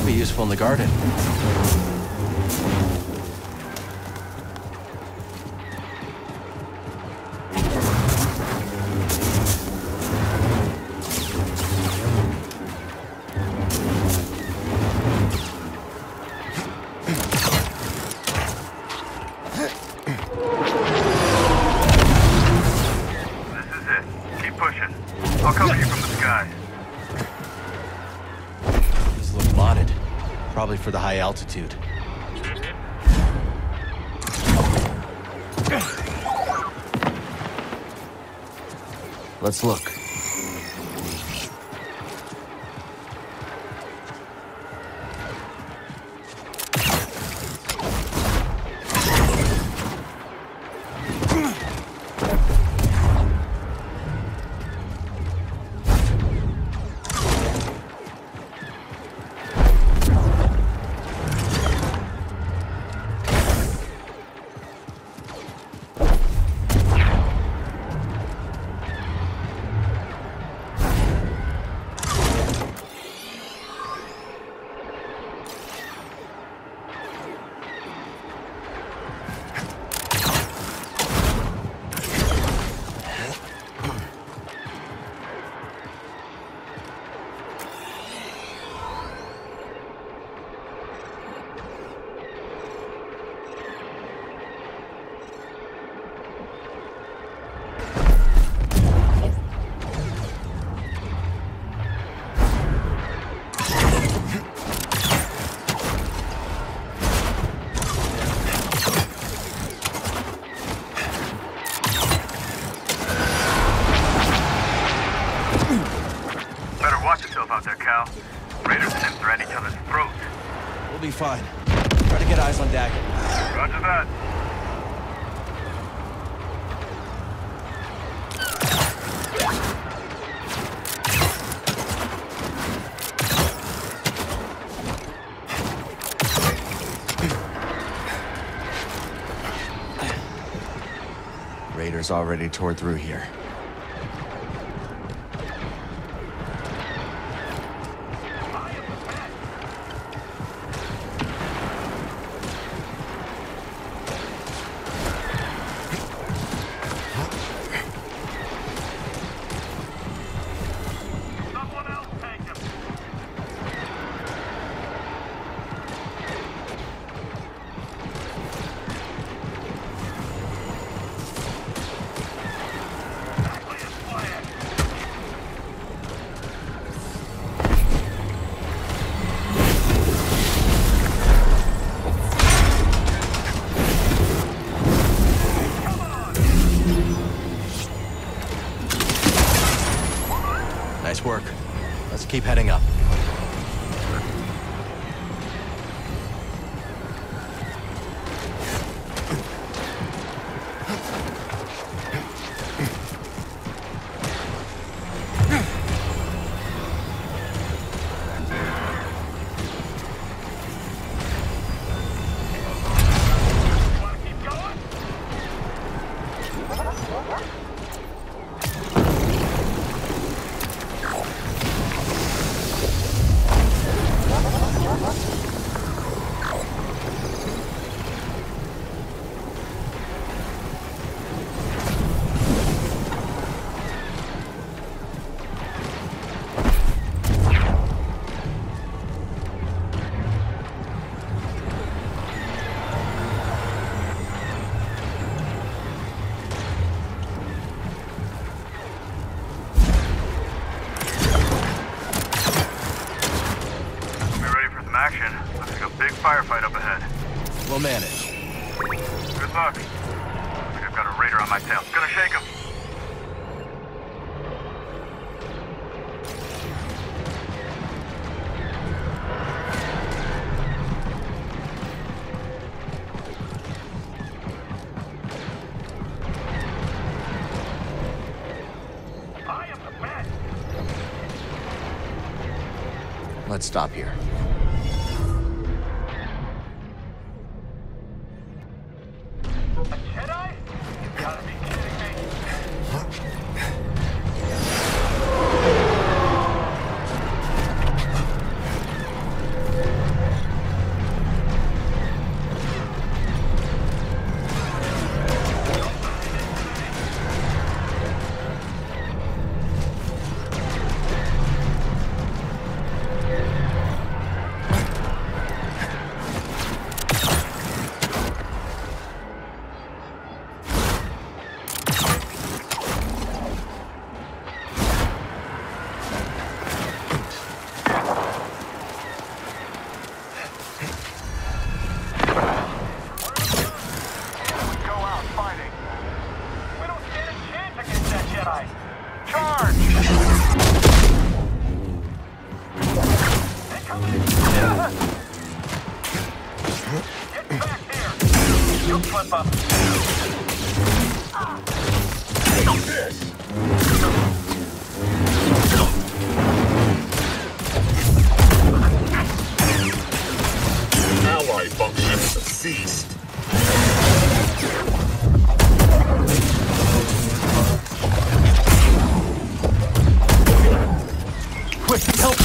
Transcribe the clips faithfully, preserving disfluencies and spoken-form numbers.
Could be useful in the garden. Probably for the high altitude. Let's look. Fine. Try to get eyes on Dagon. Roger that. Raiders already tore through here. Nice work. Let's keep heading up. Firefight up ahead. We'll manage. Good luck. I think I've got a raider on my tail. Gonna shake him. I am the best. Let's stop here. A Jedi? You gotta be kidding me. slip up. Ally functions ceased. Quick, help!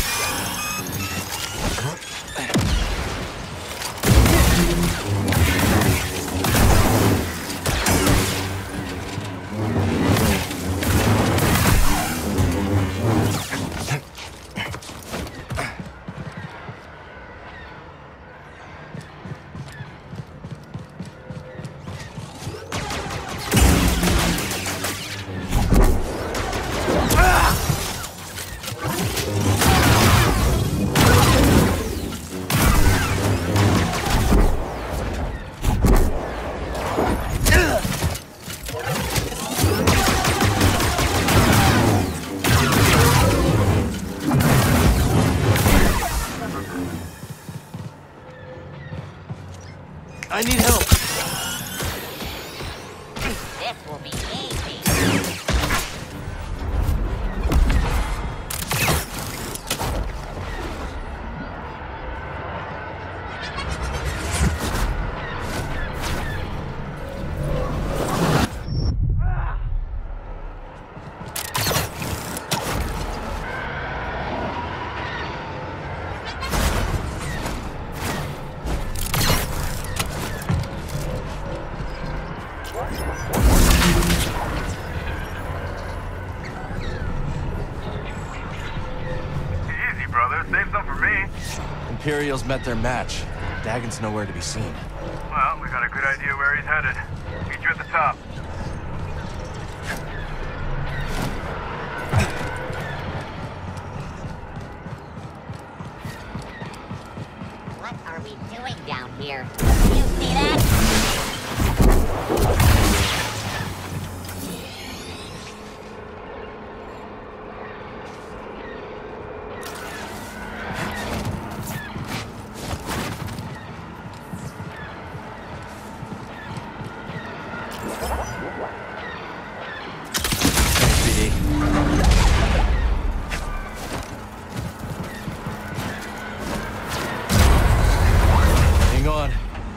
I need help. This will be easy. Imperials met their match. Dagon's nowhere to be seen. Well, we got a good idea where he's headed. Meet you at the top. What are we doing down here? You see that? Hang on.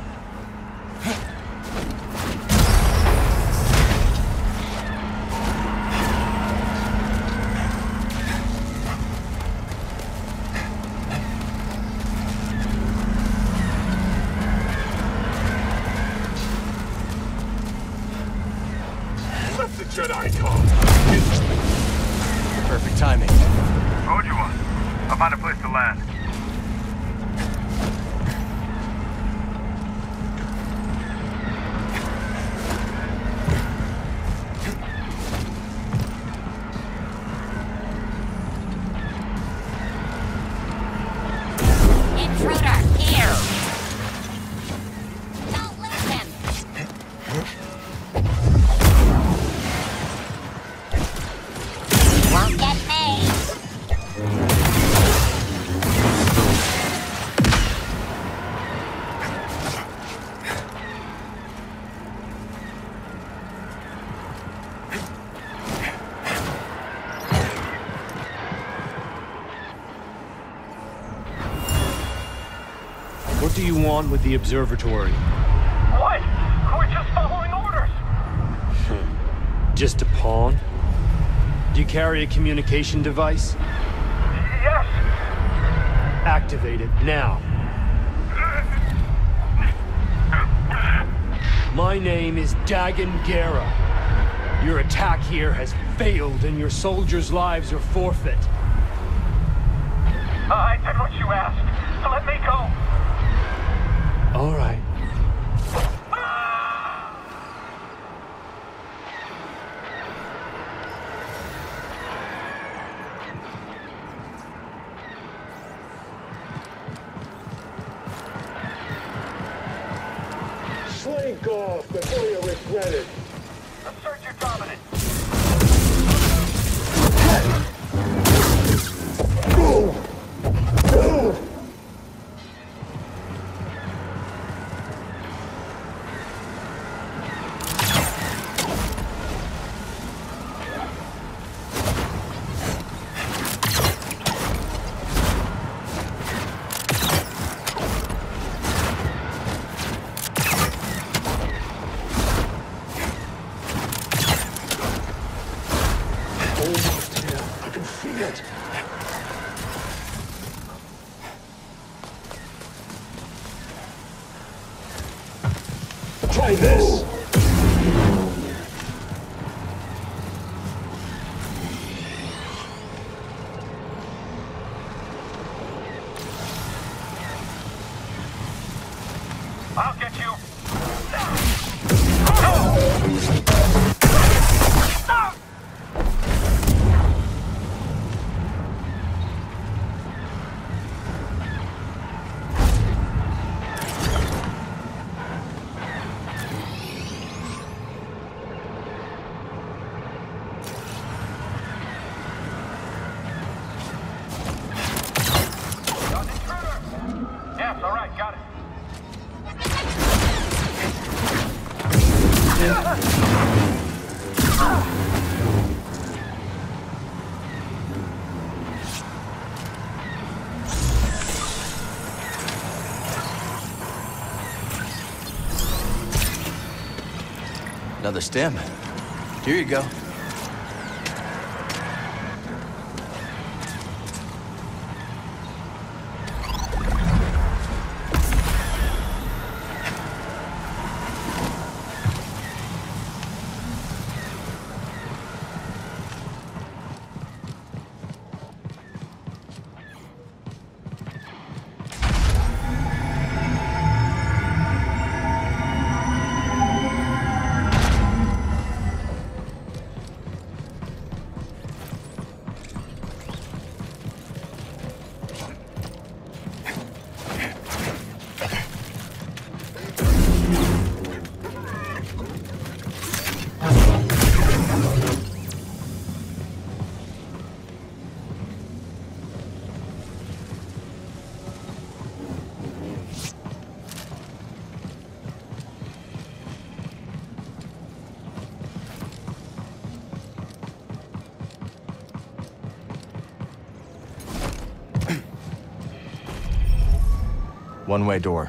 Let the Jedi come. Perfect timing. Told you one. I'll find a place to land. Intruder, here! Don't lose him! Won't get me! What do you want with the observatory? What? We're just following orders. Just a pawn? Do you carry a communication device? Yes. Activate it now. My name is Dagon Gera. Your attack here has failed and your soldiers' lives are forfeit. I did what you asked. Let me go. All right. Slink off before you regret it. Assert your dominance. it. Try this. I'll get you. Yes, all right, got it. Another stem. Here you go. One-way door.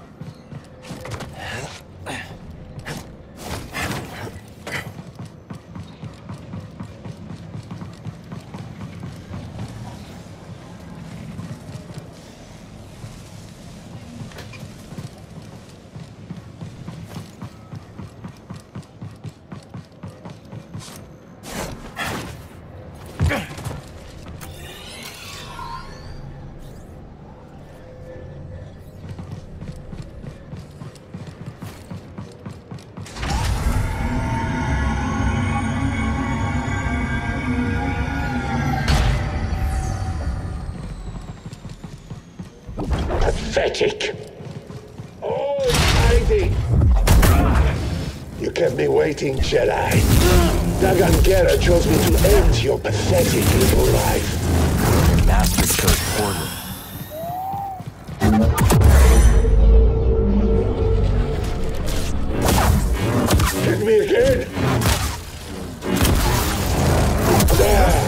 Pathetic. Oh, hiding. You kept me waiting, Jedi. Dagan Gera chose me to end your pathetic little life. Your master chose poorly. Hit me again. There.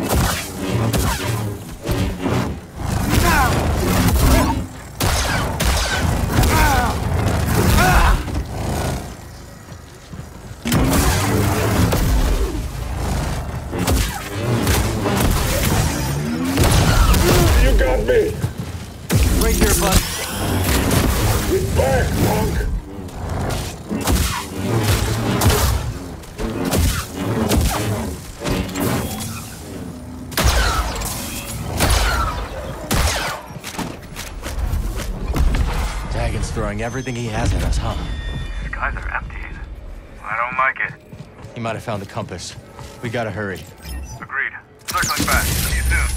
Me. Right here, bud. Get back, punk! Dagon's throwing everything he has at us, huh? These guys are emptying. I don't like it. He might have found the compass. We gotta hurry. Agreed. Circling back. See you soon.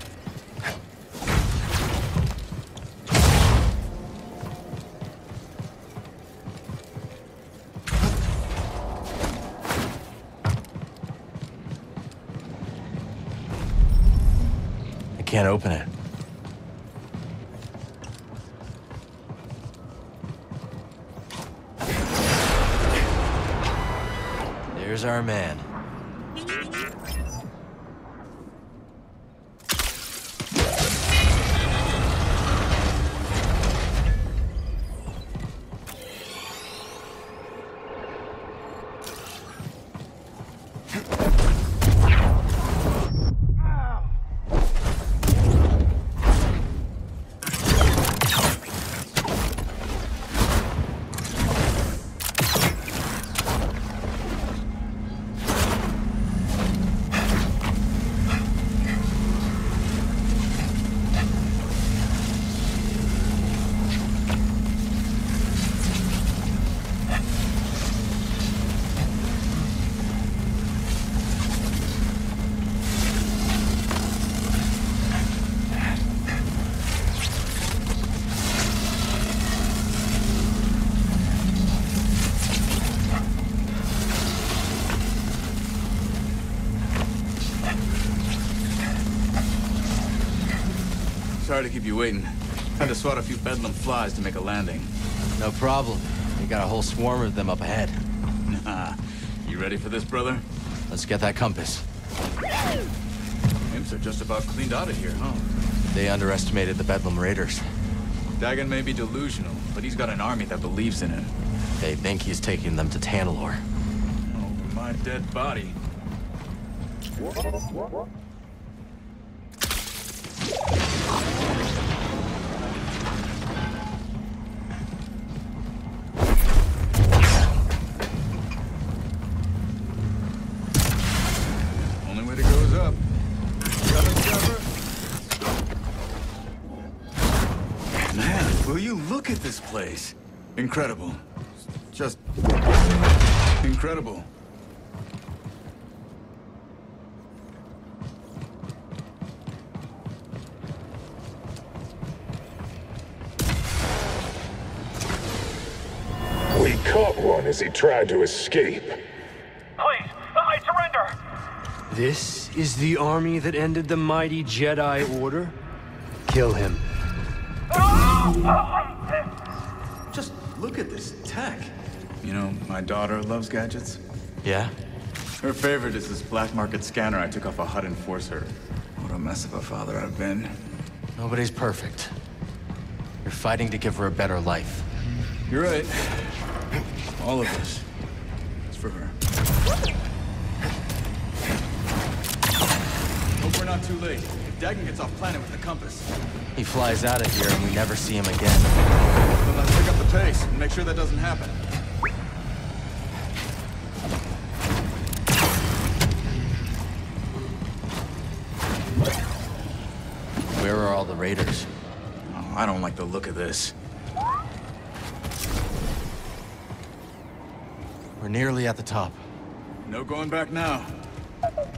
Can't open it. There's our man. Sorry to keep you waiting. Had to swat a few bedlam flies to make a landing. No problem. We got a whole swarm of them up ahead. Nah. You ready for this, brother? Let's get that compass. Imps are just about cleaned out of here, huh? They underestimated the Bedlam Raiders. Dagon may be delusional, but he's got an army that believes in him. They think he's taking them to Tantalor. Over my dead body. Only way to go is up. Coming, Trevor. Man, will you look at this place? Incredible. Just incredible. We caught one as he tried to escape. Please, I surrender! This is the army that ended the mighty Jedi Order? Kill him. Just look at this tech. You know, my daughter loves gadgets. Yeah? Her favorite is this black market scanner I took off a H U D enforcer. What a mess of a father I've been. Nobody's perfect. You're fighting to give her a better life. You're right. All of this. It's for her. Hope we're not too late. If Dagon gets off planet with the compass. He flies out of here and we never see him again. Then let's pick up the pace and make sure that doesn't happen. Where are all the raiders? Oh, I don't like the look of this. We're nearly at the top. No going back now.